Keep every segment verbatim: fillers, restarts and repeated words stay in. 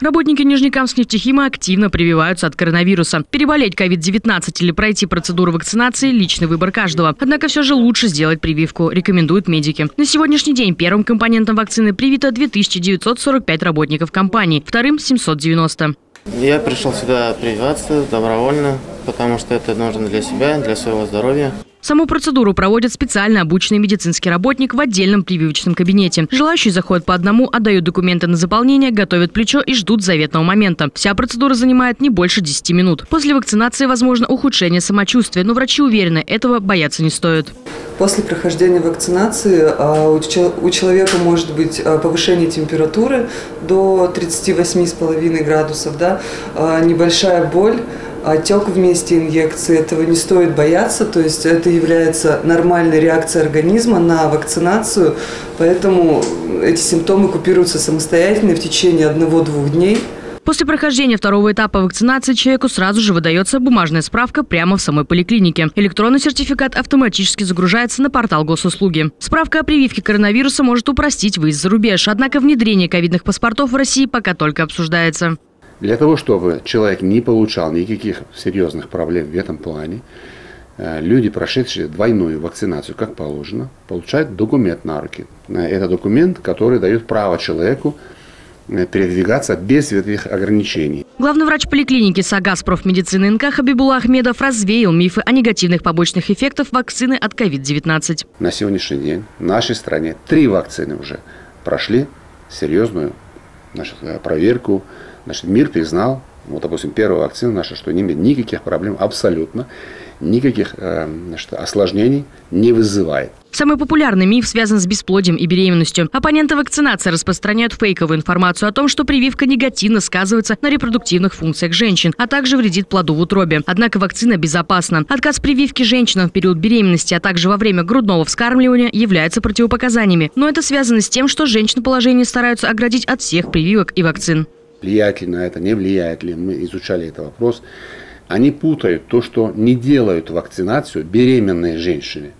Работники Нижнекамскнефтехима активно прививаются от коронавируса. Переболеть ковид девятнадцать или пройти процедуру вакцинации – личный выбор каждого. Однако все же лучше сделать прививку, рекомендуют медики. На сегодняшний день первым компонентом вакцины привито две тысячи девятьсот сорок пять работников компании, вторым – семьсот девяносто. Я пришел сюда прививаться добровольно, потому что это нужно для себя, для своего здоровья. Саму процедуру проводит специально обученный медицинский работник в отдельном прививочном кабинете. Желающие заходят по одному, отдают документы на заполнение, готовят плечо и ждут заветного момента. Вся процедура занимает не больше десяти минут. После вакцинации возможно ухудшение самочувствия, но врачи уверены, этого бояться не стоит. После прохождения вакцинации у человека может быть повышение температуры до тридцати восьми с половиной градусов, да, небольшая боль, отек в месте инъекции. Этого не стоит бояться, то есть это является нормальной реакцией организма на вакцинацию, поэтому эти симптомы купируются самостоятельно в течение одного-двух дней. После прохождения второго этапа вакцинации человеку сразу же выдается бумажная справка прямо в самой поликлинике. Электронный сертификат автоматически загружается на портал госуслуги. Справка о прививке коронавируса может упростить выезд за рубеж, однако внедрение ковидных паспортов в России пока только обсуждается. Для того, чтобы человек не получал никаких серьезных проблем в этом плане, люди, прошедшие двойную вакцинацию, как положено, получают документ на руки. Это документ, который дает право человеку передвигаться без этих ограничений. Главный врач поликлиники САГАС профмедицины эн ка Хабибулла Ахмедов развеял мифы о негативных побочных эффектах вакцины от ковид девятнадцать. На сегодняшний день в нашей стране три вакцины уже прошли серьезную, значит, проверку. Значит, мир признал, вот, допустим, первая вакцина наша, что не имеет никаких проблем абсолютно, никаких значит, осложнений не вызывает. Самый популярный миф связан с бесплодием и беременностью. Оппоненты вакцинации распространяют фейковую информацию о том, что прививка негативно сказывается на репродуктивных функциях женщин, а также вредит плоду в утробе. Однако вакцина безопасна. Отказ прививки женщинам в период беременности, а также во время грудного вскармливания являются противопоказаниями. Но это связано с тем, что женщин положение стараются оградить от всех прививок и вакцин. Влияет ли на это, не влияет ли, мы изучали этот вопрос. Они путают то, что не делают вакцинацию беременные женщины.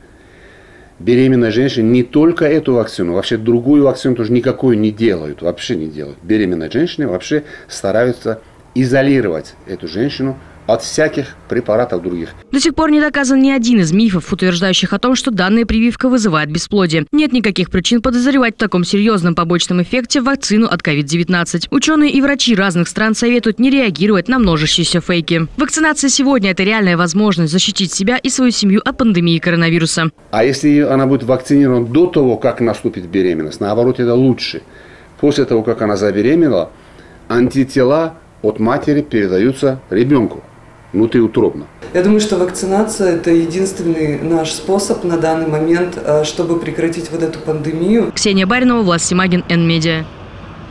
Беременные женщины не только эту вакцину, вообще другую вакцину тоже никакую не делают, вообще не делают. Беременные женщины вообще стараются изолировать эту женщину от всяких препаратов других. До сих пор не доказан ни один из мифов, утверждающих о том, что данная прививка вызывает бесплодие. Нет никаких причин подозревать в таком серьезном побочном эффекте вакцину от ковид девятнадцать. Ученые и врачи разных стран советуют не реагировать на множащиеся фейки. Вакцинация сегодня – это реальная возможность защитить себя и свою семью от пандемии коронавируса. А если она будет вакцинирована до того, как наступит беременность, наоборот, это лучше. После того, как она забеременела, антитела от матери передаются ребенку внутриутробно. Я думаю, что вакцинация – это единственный наш способ на данный момент, чтобы прекратить вот эту пандемию. Ксения Баринова, Влад Симагин, Эн Медиа.